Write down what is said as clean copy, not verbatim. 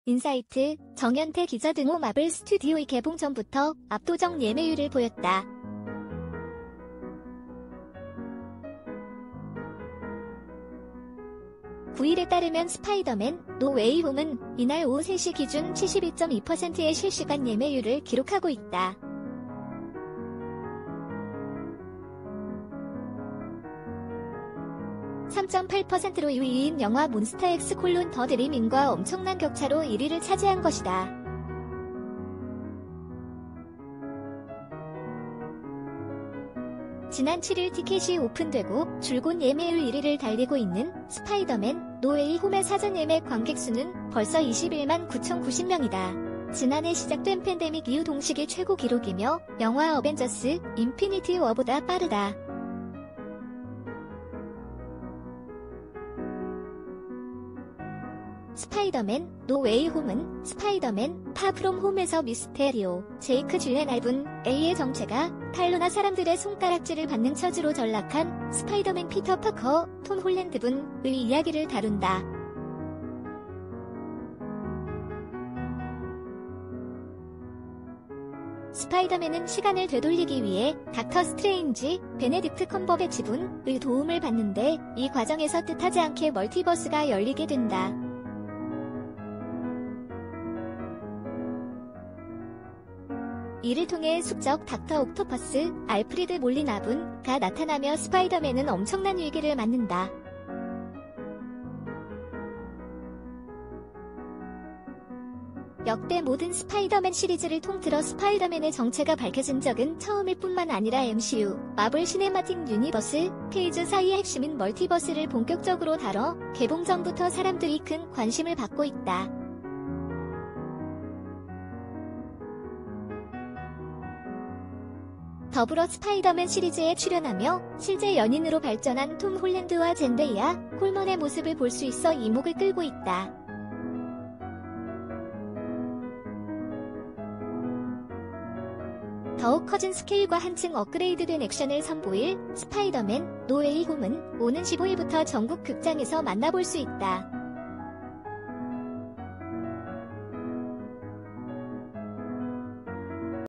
인사이트, 정연태 기자 등 마블 스튜디오의 개봉 전부터 압도적 예매율을 보였다. (9일에) 따르면 스파이더맨 노 웨이 홈은 이날 오후 3시 기준 71.2%의 실시간 예매율을 기록하고 있다. (3.8%로 2위인 영화 몬스타엑스: 더 드리밍과 엄청난 격차로 1위를 차지한 것이다. 지난 7일 티켓이 오픈되고 줄곧 예매율 1위를 달리고 있는 스파이더맨 노 웨이 홈의 사전 예매 관객 수는 벌써 21만 9,090명이다. 지난해 시작된 팬데믹 이후 동시기 최고 기록이며 영화 어벤져스 인피니티 워보다 빠르다. 스파이더맨 노 웨이 홈은 스파이더맨 파 프롬 홈에서 미스테리오, 제이크 질렌할분 A의 정체가 탈로나 사람들의 손가락질을 받는 처지로 전락한 스파이더맨 피터 파커, 톰 홀랜드 분의 이야기를 다룬다. 스파이더맨은 시간을 되돌리기 위해 닥터 스트레인지, 베네딕트 컴버배치 분의 도움을 받는데 이 과정에서 뜻하지 않게 멀티버스가 열리게 된다. 이를 통해 숙적 닥터 옥토퍼스, 알프리드 몰리나 분가 나타나며 스파이더맨은 엄청난 위기를 맞는다. 역대 모든 스파이더맨 시리즈를 통틀어 스파이더맨의 정체가 밝혀진 적은 처음일 뿐만 아니라 MCU, 마블 시네마틱 유니버스, 페이즈 사이의 핵심인 멀티버스를 본격적으로 다뤄 개봉 전부터 사람들이 큰 관심을 받고 있다. 더불어 스파이더맨 시리즈에 출연하며 실제 연인으로 발전한 톰 홀랜드와 젠데이아, 콜먼의 모습을 볼 수 있어 이목을 끌고 있다. 더욱 커진 스케일과 한층 업그레이드된 액션을 선보일 스파이더맨 노 웨이 홈은 오는 15일부터 전국 극장에서 만나볼 수 있다.